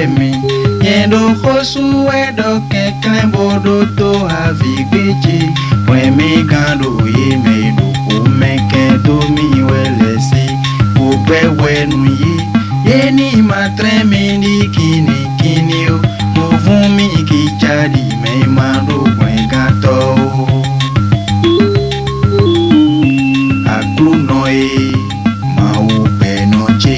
kemi yendo khosu edo keklen bodo to avigbeje wemi gando ye medu kumeke do mi welesi ubewenu ye ni matre mini kini o movumi ki jadi me mando gato aklunoe mau penoche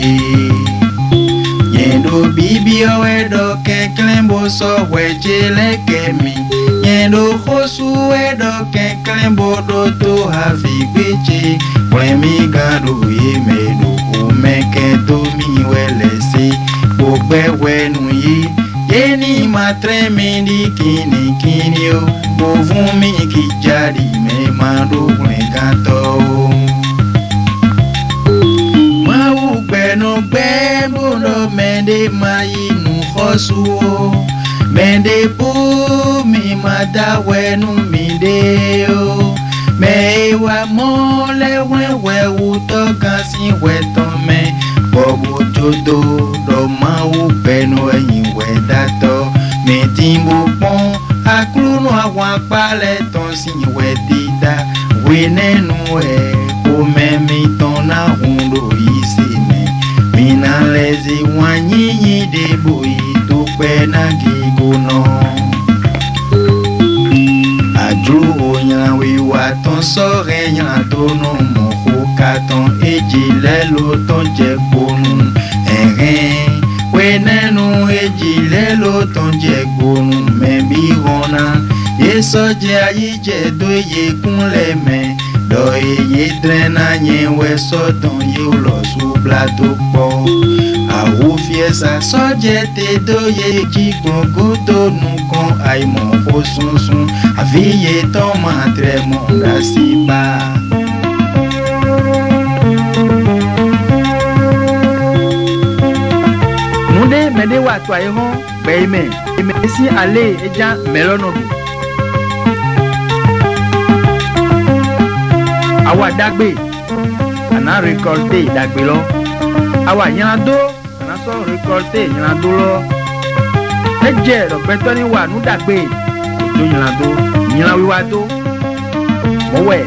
yendo bibio edo keklembo so wejele kemi yendo khosu edo keklembo do to havigbeche wemi gado ye medu kumeke do mi welesi ubewenu yeni matre mini kini o bovumi ki jadi me mando gato mau beno bebo no mende mai nu khosu mende pu mi madawenu mideo me wa mole we uto kasi wetome bobo jodo do mau beno yin wedato me timbo pon akluno awan pale ton si wedida wenenu o memi ton na hundo isime mina lezi wanyi de boyi to pe na gigono adru onya we wa ton sore nya to no mo ko katon ejile lo ton je bonu wenenu ejile lo ton je gbonu mebi hona yeso je ayi je do ye kunle me do ye drena yen we so ton ye lo su plateau po awu fiesa so je te do ye ji gbongo to nu kon ai mo fo sunsun afiye to ma tre mo da si ba mede wa to aye ho beime emesi ale eja melono bi awa dagbe ana récolter dagbe lo awa yanado ana so récolter yanado lo eje ro petoni wa nu dagbe ojo yanado yan wiwa to mowe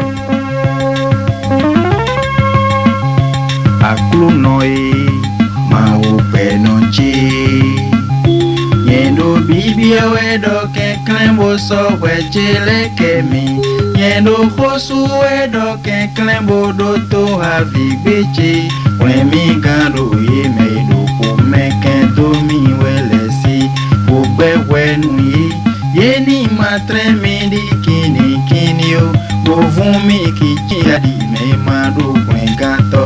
aklu noe ma o penoche yendo bibia wedo keklembo so wejele kemi yendo khosu wedo keklembo do to havigbeche wemi gando ye medo kumeke do mi welesi ubewenu ye ni matre mindi kini o bovumi ki jadi me mado gato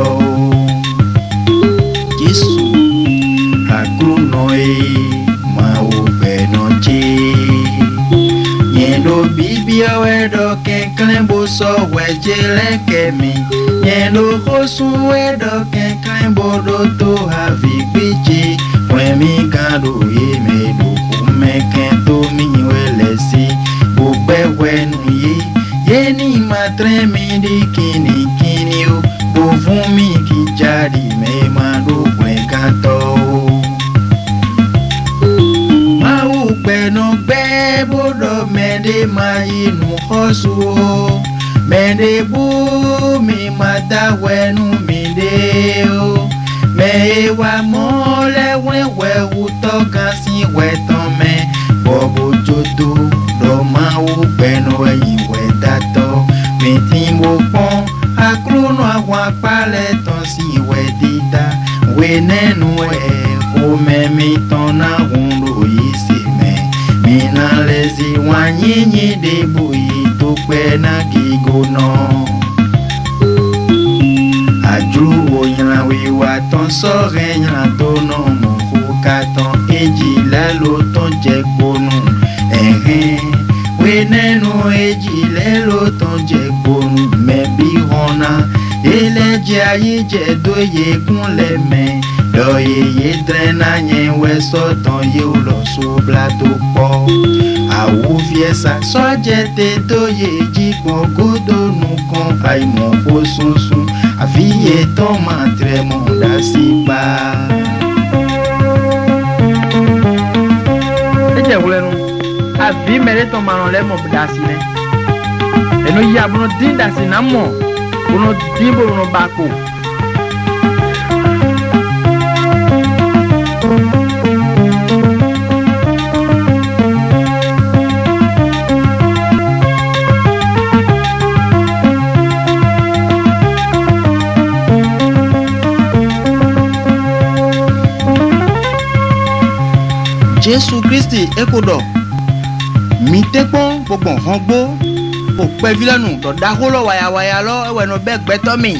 Yesu aklunoe mau benoche yendo bibia wedo keklembo so wejele kemi yendo khosu wedo keklembo do to havigbeche wemi gado ye medo kumeke to mi welesi ubewenu ye ni matre mindi kini o bovumi ki jadi me mando gato mau beno bebo do mende mai nu khosu mende bu mi madawenu mideo me wa mole we utoka si wetome bobo jodo do mau beno yi wedato me timbo pon akruno agwa pale ton si wedida wenenu o memi tona hundo isime mina lezi wanyinyi de boyi to pe na gigono aju oyan wiwa ton sore yan to no mo katon ejila lo ton je gbonu wenenu ejile lo ton je gbonu mebi hona eleje ayi je do ye kunle me do ye drena yen we so ton ye lo so blato po awu fiesa so je te do ye ji godo nu kon ai mo fo sunsun afiye ton ma tre mo da si pa ye wulenu avi mere to maron le mo dasi ne eno ya buno din dasi na mo buno dimbo buno bako Jésus Christi ekodo mi tekpon gbogbo hangbo o pe vilanu to daholo waya lo ewe no be gbeto mi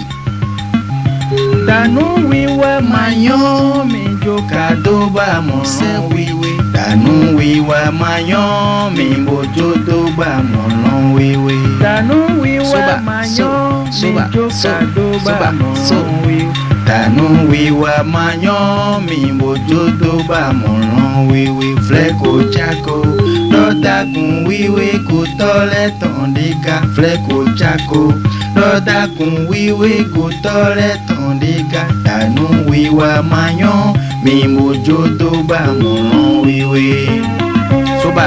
danu wiwe mayo mi joka do ba mo se wiwe danu wiwe mayo mi bojo do ba mo lo wiwe danu wiwe mayo mi joka do ba mo lo wiwe danu wiwe mayo mi bojo do ba mo lo wiwe fleko chako Lọ́dàkùn wíwé kò tọ́lẹ̀ tàn dígá flẹ́kò chako. Lọ́dàkùn wíwé kò tọ́lẹ̀ tàn dígá tànú wíwá mayán mi mojo tó bá mọ̀ràn wíwé. Sóbà.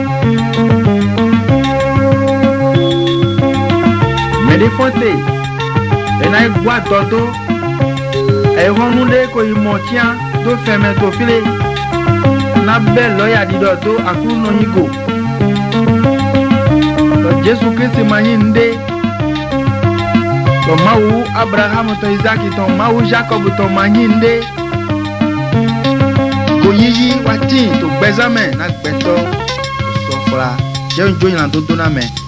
Mẹ́dẹ́fọ́tè ẹ̀nà ìgbó àtọ́tó ẹ̀hónúlé kò ìmọ̀ tíá tó fẹ̀mẹ̀ tó fílẹ̀. Na belle lawyer dido to akuno higo to Jésus Christ manyinde to mawu Abraham to Isaac to mawu Jacob to manyinde ko yiyi wati to bezamen na gbeto so fla je njo yan to do na me